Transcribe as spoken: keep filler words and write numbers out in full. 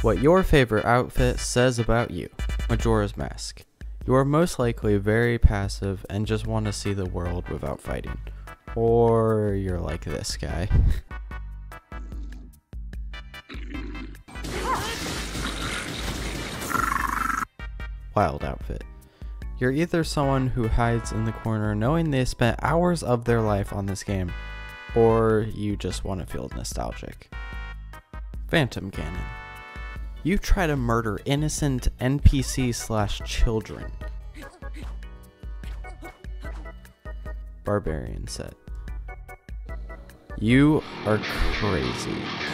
What your favorite outfit says about you. Majora's Mask. You are most likely very passive and just want to see the world without fighting. Or you're like this guy. Wild outfit. You're either someone who hides in the corner knowing they spent hours of their life on this game, or you just want to feel nostalgic. Phantom Cannon. You try to murder innocent N P C slash children. Barbarian set. You are crazy.